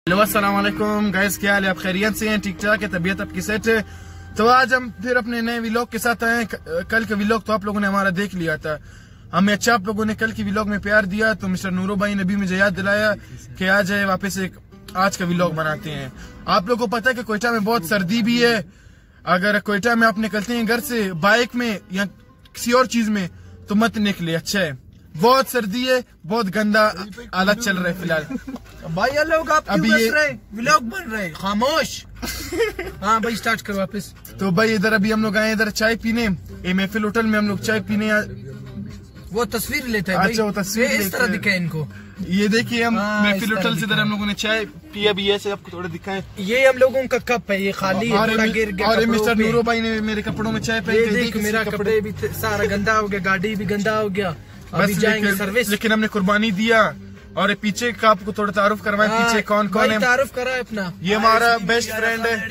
Hello अस्सलाम वालेकुम guys, क्या हाल है? आप खैरियत से हैं? ठीक ठाक है? तबीयत आपकी सेट है? तो आज हम फिर अपने नए व्लॉग के साथ आए। कल का व्लॉग तो आप लोगों ने हमारा देख लिया था, हमें अच्छा आप लोगों ने कल की व्लॉग में प्यार दिया, तो मिस्टर नूरो भाई ने भी मुझे याद दिलाया कि आ जाए वापस एक आज का व्लॉग बनाते हैं। आप लोगों को पता है कि कोयटा में बहुत सर्दी भी है। अगर कोयटा में आप निकलते हैं घर से बाइक में या किसी और चीज में तो मत निकले, अच्छा है। बहुत सर्दी है, बहुत गंदा हालत चल रहा है फिलहाल। भाई ये लोग आप अभी क्यों ये बस रहे? व्लॉग बन रहे, खामोश। हाँ भाई स्टार्ट करो वापस। तो भाई इधर अभी हम लोग आए इधर चाय पीने, ये महफिल होटल में हम लोग चाय पीने। वो तस्वीर लेते हैं। अच्छा, वो तस्वीर इस लेते तरह हैं। दिखे इनको। ये देखिए हम महफिल इस तरह होटल से इधर हम लोगों ने चाय पी, अभी ऐसे आपको थोड़ा दिखाएं। ये हम लोगों का कप है, ये खाली है, थोड़ा गिर गया। और मिस्टर नूरो भाई ने मेरे कपड़ों में चाय पहन के देख मेरा कपड़े भी सारा गंदा हो गया, गाड़ी भी गंदा हो गया। अभी जाएंगे सर्विस। लेकिन हमने कुर्बानी दिया। और पीछे का आपको थोड़ा तारुफ करवाएं, पीछे कौन कौन है? तारुफ करा है अपना। ये हमारा बेस्ट फ्रेंड है,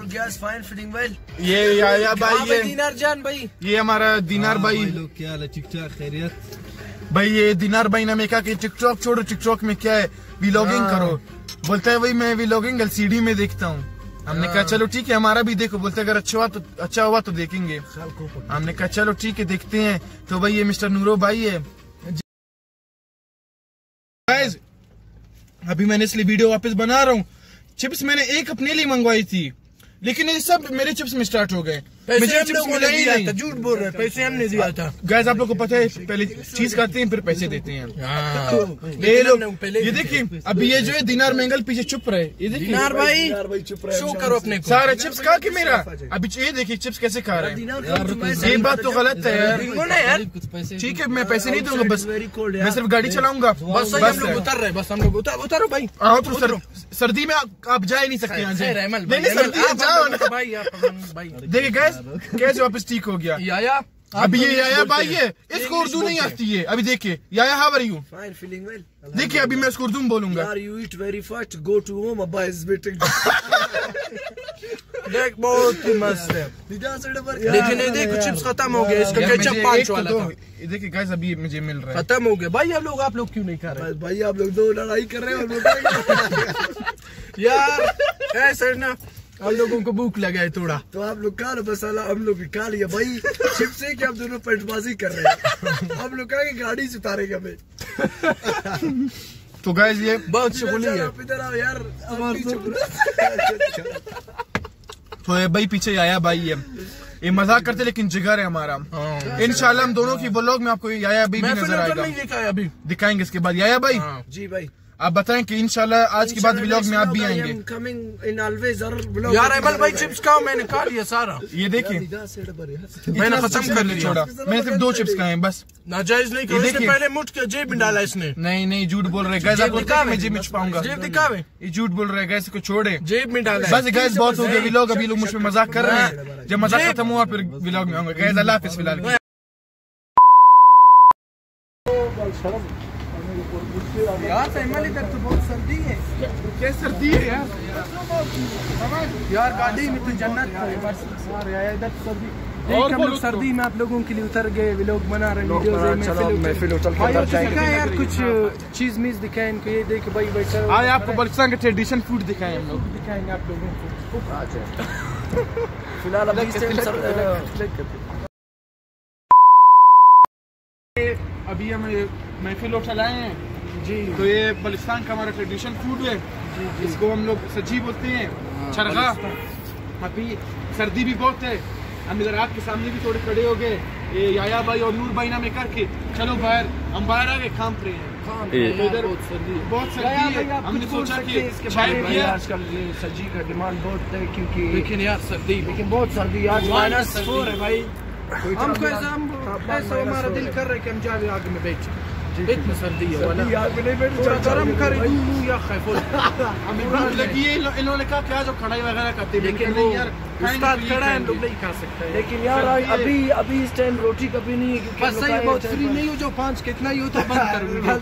ये याया भाई है, दीनार जान भाई, ये हमारा दीनार भाई। क्या हाल है? ठीक ठाक, खैरियत भाई ये दीनार भाई ने हमें कहा कि टिकटॉक छोड़ो, टिकटॉक में क्या है, व्लॉगिंग करो। बोलता है भाई मैं व्लॉगिंग एलसीडी में देखता हूँ। हमने कहा चलो ठीक है, हमारा भी देखो। बोलते अगर अच्छा हुआ तो देखेंगे। हमने कहा चलो ठीक है, देखते हैं। तो भाई ये मिस्टर नूरो भाई है। गाइस अभी मैंने इसलिए वीडियो वापस बना रहा हूँ। चिप्स मैंने एक अपने लिए मंगवाई थी, लेकिन ये सब मेरे चिप्स में स्टार्ट हो गए। मुझे चिप्स मिला ही नहीं। झूठ बोल रहे, पैसे हमने दिया था। गाइस आप लोग को पता है, पहले चीज खाते हैं फिर पैसे देते हैं। ये लोग ये देखिए, अभी ये जो है दीनार मैंगल पीछे चुप रहे, ये देखिए दीनार भाई चुप रहे, शो करो अपने को। सारा चिप्स खा के मेरा अभी ये देखिए चिप्स कैसे खा रहे हैं। ये बात तो गलत है यार। ठीक है मैं पैसे नहीं दूंगा, बस मैं सिर्फ गाड़ी चलाऊंगा। बस हम लोग उतर रहे, बस हम लोग उतारो भाई। आओ तो सर्दी में आप जा ही नहीं सकते यहाँ से। जाओ ना भाई। देखिए गैस कैसे वापस ठीक हो गया। याया अभी ये याया भाई है, इसको उर्दू नहीं आती है। अभी देखिए याया हाउ आर यू, देखिए अभी मैं इसको उर्दू में बोलूंगा। you eat very fast, go to home, Abba is waiting. देख बहुत ही मस्त है, लेकिन ये देखो चिप्स खत्म हो गया, इसका केचप 5 वाला था। देखिए गाइस अभी मुझे मिल रहा है, खत्म हो गया। भाई आप लोग क्यों नहीं खा रहे? भाई आप लोग दो लड़ाई कर रहे हो यार ऐसे ना, हम लोगों को भूख लगा है थोड़ा, तो आप लोग खा लो बस। हम लोग भी खा लिया भाई। चिप्स से कि आप दोनों पेटबाजी कर रहे हैं। हम लोग कहा कि गाड़ी से उतारेगा हमें। तो गाइस ये बहुत शुगली है। इधर आओ यार, तो ये भाई पीछे याया भाई है, ये मजाक करते लेकिन जिगर है हमारा। इंशाल्लाह हम दोनों की व्लॉग में आपको याया भाई भी नजर आएगा, अभी दिखाएंगे इसके बाद। याया भाई जी भाई आप बताएं कि इंशाल्लाह आज के बाद व्लॉग में आप भी आएंगे। यार अमल भाई चिप्स खाओ, मैंने खा लिया सारा। ये देखिए मैंने खत्म कर लिया, छोड़ा, मैंने सिर्फ 2 चिप्स खाए हैं बस। नाजायज नहीं करो, इसने पहले मुठ के जेब में डाला इसने। नहीं झूठ बोल रहे गाइस, आप बोलते हैं मैं जेब में छुपाऊंगा। जेब दिखावे, ये झूठ बोल रहे गाइस, को छोड़े, जेब में डाला। बस गाइस बहुत हो गया व्लॉग, अभी लोग मुझ पे मजाक कर रहे हैं। जब मजाक खत्म हुआ फिर व्लॉग में आऊंगा। गाइस अल्लाह हाफिज़ फिलहाल। यार इधर तो बहुत सर्दी है। क्या सर्दी है यार गाड़ी में तो जन्नत है बस। इधर सर्दी, हम लोग सर्दी में आप लोगों के लिए उतर गए, व्लॉग बना रहे हैं। यार कुछ चीज मीज दिखाए इनको, ये देख भाई बैठा। आज आपको बलुचिस्तान का ट्रेडिशन फूड दिखाएं, हम लोग दिखाएंगे आप लोगों को। फिलहाल अभी हम महफिल होटल आए हैं जी। तो ये बलुचिस्तान का हमारा ट्रेडिशन फूड है जी। इसको हम लोग सज्जी बोलते हैं, चरगा। अभी सर्दी भी बहुत है, हम इधर आग के सामने भी थोड़े खड़े हो गए। ये याया भाई और नूर भाई नाम करके चलो बाहर, हम बाहर आ गए काम पे हैं। इधर बहुत सर्दी है, हमने सोचा कि चाय पिया। आजकल सब्जी का डिमांड बहुत है, क्योंकि लेकिन यार सर्दी, लेकिन बहुत सर्दी आज -4 है भाई। हमको ऐसा हमारा दिल कर रहा है कि हम जावे आग में बैठ, इतनी सर्दी है वाला। आग में नहीं बैठ, थोड़ा गरम कर दूं या खैफुल। हमें भूख लगी है, इन्होंने कहा क्या जो कढ़ाई वगैरह करते हैं, लेकिन वो यार उस्ताद खड़ा है, हम लोग नहीं खा सकते। लेकिन यार अभी इस टाइम रोटी कभी नहीं है, बस सही बहुत फ्री नहीं हो, जो 5 कितना ही हो तो बंद करूंगा।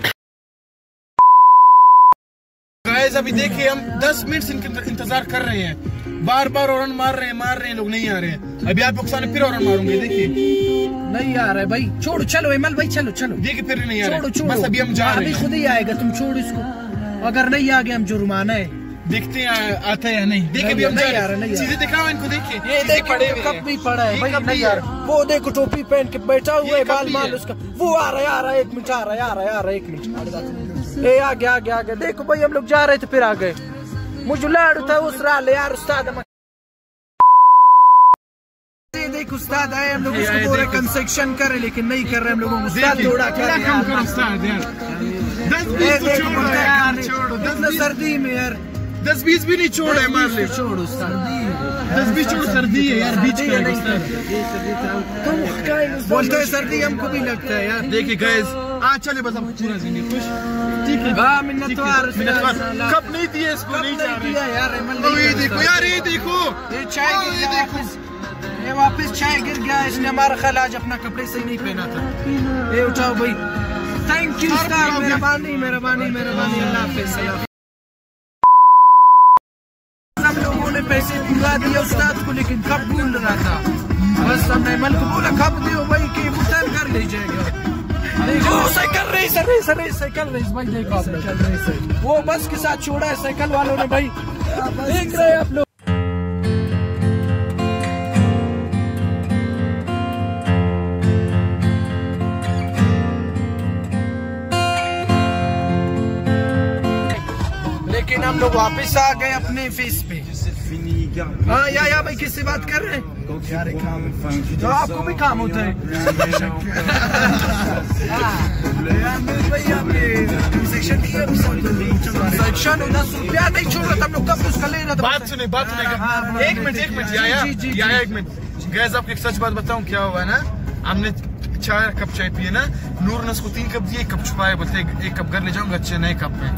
गाइस अभी देखिए हम 10 मिनट से इंतजार कर रहे हैं, बार हॉर्न मार रहे हैं, लोग नहीं आ रहे हैं। अभी आप लोग सामने फिर हॉर्न मारूंगे, देखिए नहीं आ रहा है भाई। छोड़ो, चलो इमल भाई चलो। देखिए फिर नहीं आ रहा है। छोड़ो, बस अभी हम जा रहे हैं, अभी खुद ही आएगा, तुम छोड़ो इसको। अगर नहीं आ गया हम जुर्माना है देखते हैं आता है या नहीं। देखिए अभी हम जा रहे हैं, चीजें दिखाओ इनको, देखिए ये देखिए कब भी पड़ा है भाई, नहीं यार वो देखो टोपी पहन के बैठा हुआ है, बाल माल उसका, वो आ रहा है 1 मिनट, आ रहा है 1 मिनट, ए आ गया देखो भाई हम लोग जा रहे थे फिर आ गए, मुझे लाड़ था उस राल यार उस्ताद, देख उस्ताद आए हम लोग उसको पूरा कंस्ट्रक्शन करे लेकिन नहीं कर रहे हम लोगों, उस्ताद थोड़ा कर उस्ताद यार, 10 सर्दी में यार 10-20 भी नहीं छोड़े, मार ले, छोड़ो सर्दी, 10-20 छोड़ो, सर्दी है यार, बीच का बोलते हैं सर्दी हमको भी लगता है यार। देखिए गाइस आज चले बस हम पूरा जिंदगी खुश, ठीक है, मिन्नतवार कब नहीं दिए इसको, नहीं जा रहे यार, ये देखो यार, ये देखो ये चाय गिर गया, ये वापस चाय गिर गया, इसने हमारा ख्याल आज अपना कपड़े सही नहीं पहना था, ये उठाओ भाई, थैंक यू सर, मेहरबानी अल्लाह हाफिज़। सब लोगों ने पैसे दिलवा दिए उस्ताद को लेकिन कब भूल रहा था, बस हमने मन को बोला कब दियो भाई कि भुगतान कर ले जाएगा। देखो साइकिल रेस भाई, देखो आप वो बस के साथ छोड़ा है साइकिल वालों ने भाई, देख रहे हैं आप लोग। लेकिन हम लोग वापस आ गए अपने फेस पे। हाँ या भाई किससे बात कर रहे हैं? तो आपको भी काम होता है। सेक्शन 10 रुपया नहीं छोड़ रहा था, हम लोग कब उसका लेना था। बात सुने एक मिनट या एक मिनट गैस, आपको एक सच बात बताऊं क्या हुआ ना, हमने 4 कप चाय पिए ना, नूर ने उसको 3 कप दिए, 1 कप छुपाए, बोलते 1 कप घर ले जाऊंगा अच्छे नए कप में।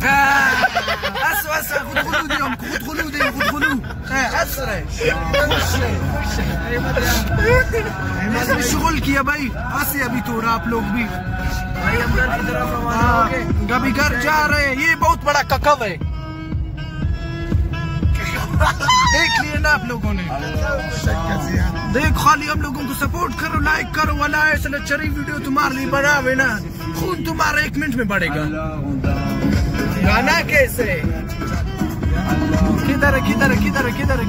शुगल किया भाई, हंसे अभी थोड़ा आप लोग भी भाई, हम घर की तरफ कभी घर जा रहे हैं, ये बहुत बड़ा ककव है, देख लिए ना आप लोगों ने, देख खाली हम लोगों को सपोर्ट करो, लाइक करो, वाला ऐसा लचरी वीडियो तुम्हारे लिए बनावे ना, खून तुम्हारा 1 मिनट में बढ़ेगा। गाना कैसे किधर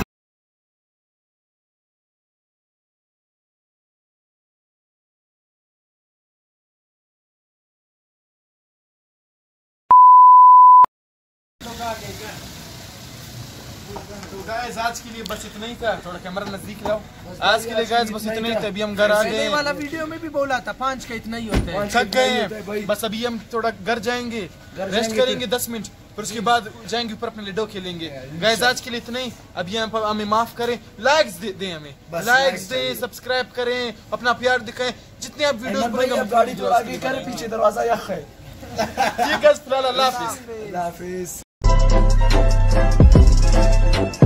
तो गाइस आज के लिए बस इतना ही था, थोड़ा कैमरा नजदीक लाओ, आज के लिए गाइस बस इतना ही था, अभी हम घर आ गए, वाला वीडियो में भी बोला था 5 का इतना ही होता है, थक गए हैं बस, अभी हम थोड़ा घर जाएंगे, रेस्ट करेंगे 10 मिनट, फिर उसके बाद जाएंगे ऊपर अपने लूडो खेलेंगे। गाइस आज के लिए इतना ही, अभी हमें माफ करें, लाइक्स दें, हमें लाइक्स दें, सब्सक्राइब करें, अपना प्यार दिखाएं, जितने आप वीडियोस बनाएंगे गाड़ी जो आगे करे पीछे दरवाजा यख है। ठीक है, अल्लाह हाफिज़।